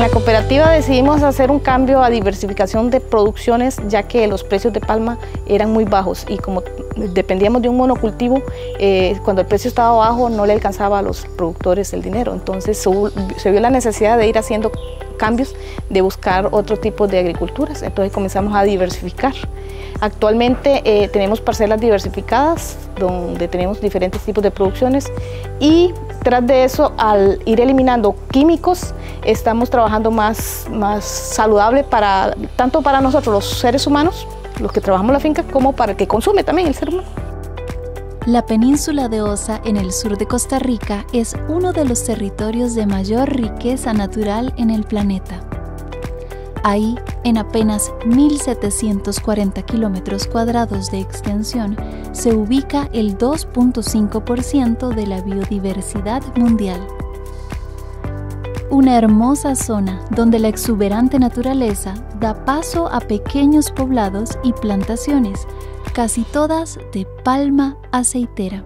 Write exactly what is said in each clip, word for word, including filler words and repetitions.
la cooperativa decidimos hacer un cambio a diversificación de producciones, ya que los precios de palma eran muy bajos y como dependíamos de un monocultivo, eh, cuando el precio estaba bajo no le alcanzaba a los productores el dinero. Entonces se, se vio la necesidad de ir haciendo cambios, de buscar otro tipo de agriculturas. Entonces comenzamos a diversificar. Actualmente eh, tenemos parcelas diversificadas donde tenemos diferentes tipos de producciones y tras de eso, al ir eliminando químicos, estamos trabajando más, más saludable para, tanto para nosotros los seres humanos, los que trabajamos la finca, como para el que consume también el ser humano. La península de Osa, en el sur de Costa Rica, es uno de los territorios de mayor riqueza natural en el planeta. Ahí, en apenas mil setecientos cuarenta kilómetros cuadrados de extensión, se ubica el dos punto cinco por ciento de la biodiversidad mundial. Una hermosa zona donde la exuberante naturaleza da paso a pequeños poblados y plantaciones, casi todas de palma aceitera.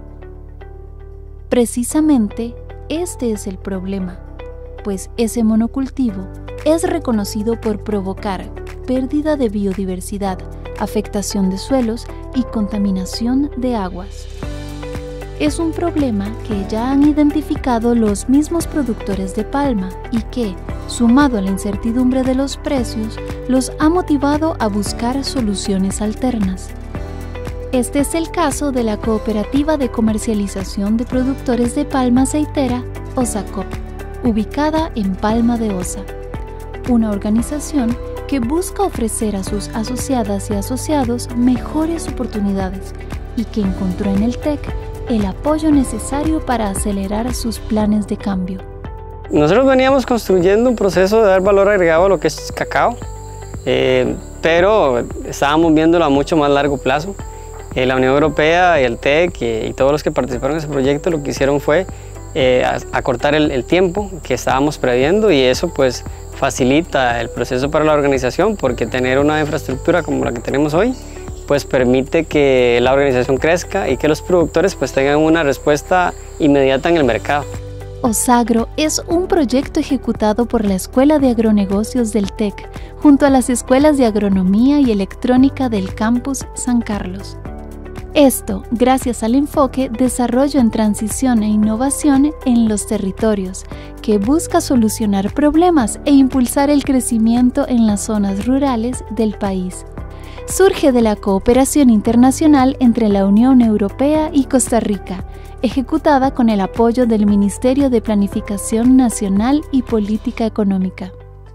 Precisamente este es el problema, pues ese monocultivo es reconocido por provocar pérdida de biodiversidad, afectación de suelos y contaminación de aguas. Es un problema que ya han identificado los mismos productores de palma y que, sumado a la incertidumbre de los precios, los ha motivado a buscar soluciones alternas. Este es el caso de la Cooperativa de Comercialización de Productores de Palma Aceitera, OSACOP, ubicada en Palma de Osa, una organización que busca ofrecer a sus asociadas y asociados mejores oportunidades y que encontró en el T E C el apoyo necesario para acelerar sus planes de cambio. Nosotros veníamos construyendo un proceso de dar valor agregado a lo que es cacao, eh, pero estábamos viéndolo a mucho más largo plazo. Eh, la Unión Europea y el T E C y, y todos los que participaron en ese proyecto lo que hicieron fue eh, acortar el, el tiempo que estábamos previendo y eso pues facilita el proceso para la organización porque tener una infraestructura como la que tenemos hoy pues permite que la organización crezca y que los productores pues tengan una respuesta inmediata en el mercado. OSAGRO es un proyecto ejecutado por la Escuela de Agronegocios del T E C junto a las escuelas de Agronomía y Electrónica del Campus San Carlos. Esto gracias al enfoque Desarrollo en Transición e Innovación en los Territorios, que busca solucionar problemas e impulsar el crecimiento en las zonas rurales del país. Surge de la cooperación internacional entre la Unión Europea y Costa Rica, ejecutada con el apoyo del Ministerio de Planificación Nacional y Política Económica.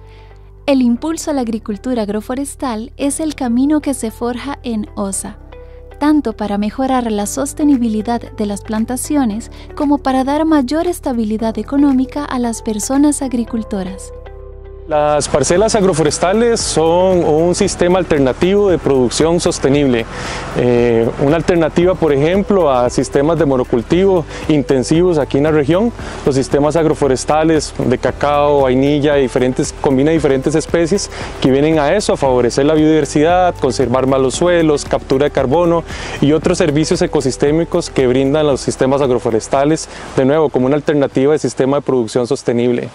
El impulso a la agricultura agroforestal es el camino que se forja en Osa, tanto para mejorar la sostenibilidad de las plantaciones como para dar mayor estabilidad económica a las personas agricultoras. Las parcelas agroforestales son un sistema alternativo de producción sostenible. Eh, una alternativa, por ejemplo, a sistemas de monocultivo intensivos aquí en la región. Los sistemas agroforestales de cacao, vainilla, diferentes, combina diferentes especies que vienen a eso, a favorecer la biodiversidad, conservar más los suelos, captura de carbono y otros servicios ecosistémicos que brindan los sistemas agroforestales, de nuevo, como una alternativa de sistema de producción sostenible.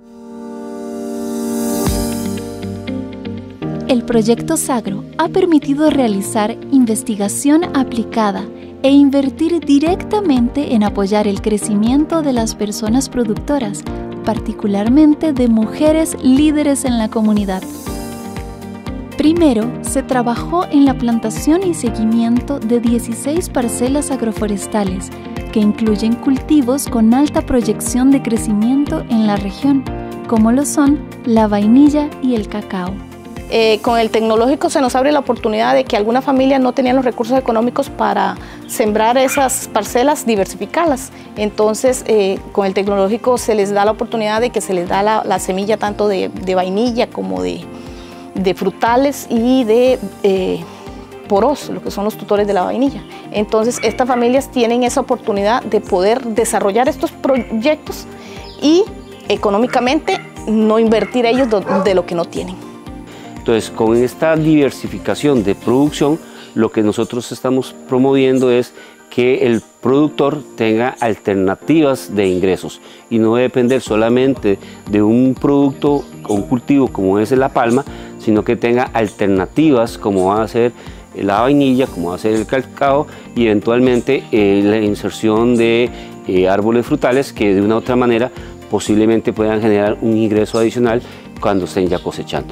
El proyecto SAGRO ha permitido realizar investigación aplicada e invertir directamente en apoyar el crecimiento de las personas productoras, particularmente de mujeres líderes en la comunidad. Primero, se trabajó en la plantación y seguimiento de dieciséis parcelas agroforestales, que incluyen cultivos con alta proyección de crecimiento en la región, como lo son la vainilla y el cacao. Eh, con el tecnológico se nos abre la oportunidad de que algunas familias no tenían los recursos económicos para sembrar esas parcelas, diversificarlas. Entonces, eh, con el tecnológico se les da la oportunidad de que se les da la, la semilla tanto de, de vainilla como de, de frutales y de eh, poros, lo que son los tutores de la vainilla. Entonces, estas familias tienen esa oportunidad de poder desarrollar estos proyectos y económicamente no invertir ellos de lo que no tienen. Entonces, con esta diversificación de producción, lo que nosotros estamos promoviendo es que el productor tenga alternativas de ingresos y no depender solamente de un producto o un cultivo como es la palma, sino que tenga alternativas como va a ser la vainilla, como va a ser el cacao y eventualmente eh, la inserción de eh, árboles frutales que de una u otra manera posiblemente puedan generar un ingreso adicional cuando estén ya cosechando.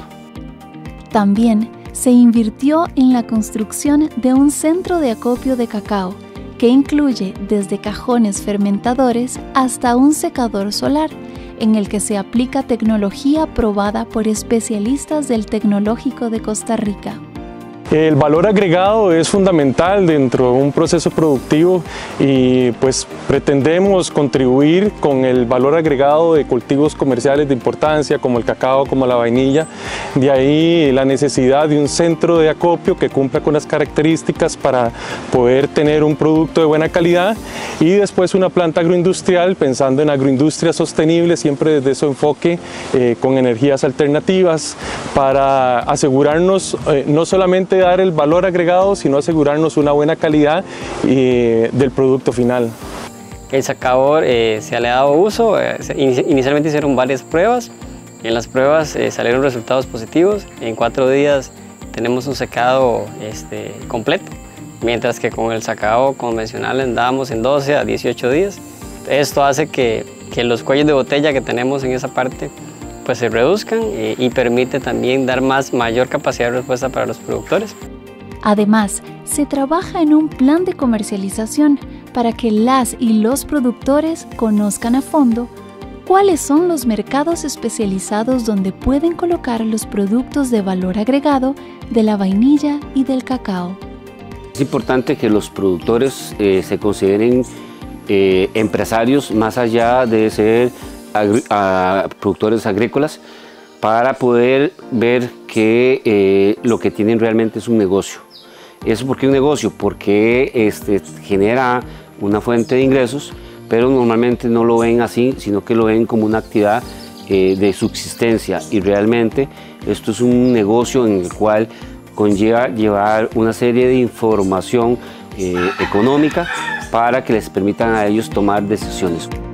También se invirtió en la construcción de un centro de acopio de cacao que incluye desde cajones fermentadores hasta un secador solar, en el que se aplica tecnología probada por especialistas del Tecnológico de Costa Rica. El valor agregado es fundamental dentro de un proceso productivo y pues pretendemos contribuir con el valor agregado de cultivos comerciales de importancia como el cacao, como la vainilla. De ahí la necesidad de un centro de acopio que cumpla con las características para poder tener un producto de buena calidad y después una planta agroindustrial pensando en agroindustria sostenible, siempre desde su enfoque eh, con energías alternativas para asegurarnos eh, no solamente dar el valor agregado, sino asegurarnos una buena calidad eh, del producto final. El secador eh, se le ha dado uso, eh, inicialmente hicieron varias pruebas, en las pruebas eh, salieron resultados positivos, en cuatro días tenemos un secado este, completo, mientras que con el secado convencional andábamos en doce a dieciocho días. Esto hace que, que los cuellos de botella que tenemos en esa parte pues se reduzcan y, y permite también dar más, mayor capacidad de respuesta para los productores. Además, se trabaja en un plan de comercialización para que las y los productores conozcan a fondo cuáles son los mercados especializados donde pueden colocar los productos de valor agregado de la vainilla y del cacao. Es importante que los productores eh, se consideren eh, empresarios más allá de ser agri a productores agrícolas para poder ver que eh, lo que tienen realmente es un negocio. ¿Eso por qué un negocio? Porque este, genera una fuente de ingresos, pero normalmente no lo ven así, sino que lo ven como una actividad eh, de subsistencia y realmente esto es un negocio en el cual conlleva llevar una serie de información eh, económica para que les permitan a ellos tomar decisiones.